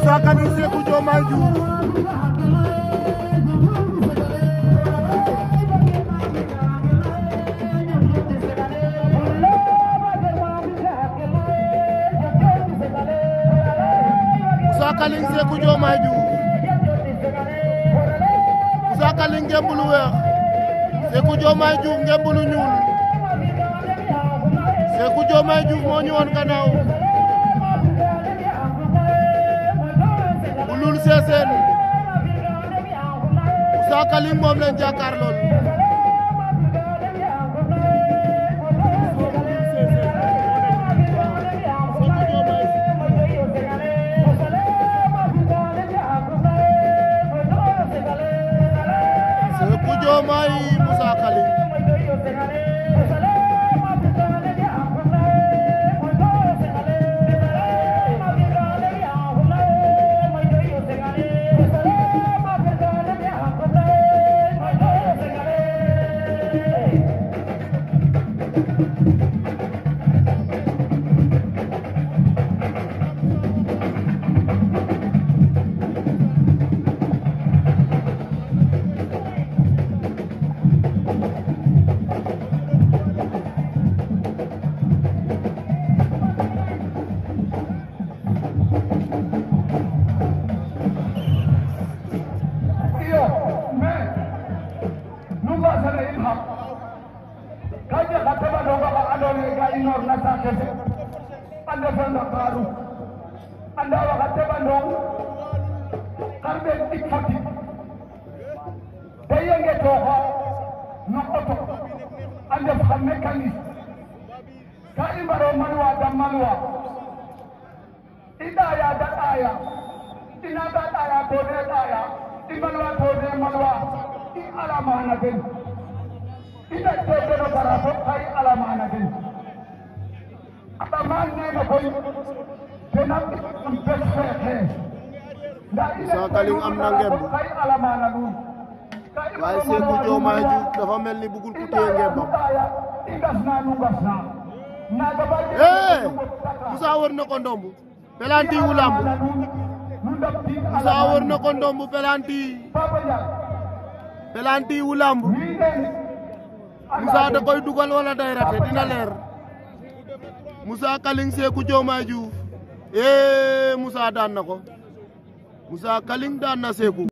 Moussa Kaling Sékou Diomaye Diouf Moussa Kaling Sékou Diomaye Diouf Moussa Kaling ngemb lu weex Sékou Diomaye Diouf ngemb lu ñuul Sékou Diomaye Diouf moo ñu woon gannaaw bu lul seeseen Moussa Kaling moom leen jàkkaarlool Sékou Diomaye Moussa Kaling kaje kataba donga ba andone ga inor na sakete anda fanda karu anda wa kataba ndong karbe tikfati dayenge to ha no oto anda xamne kani ka ibaro manwa da manwa ida ya da aya ina da aya to de aya imanwa to de manwa I ala mana den ida tebe no barafo ay ala mana den ataman ne no koy denam mbesfexe Moussa Kaling am na ngemb ay ala mana du waaye Sékou Diomaye Diouf dafa mel ni bugul ku téye ngembam igasna nu gasna naga ba Moussa wër na ko ndomb pelanti wu lamb Moussa wër na ko ndomb pelanti wu lamb Moussa da koy dugal wala day raté dina leer Moussa Kaling Sékou Diomaye Diouf Moussa daan na ko Moussa Kaling daan na Sékou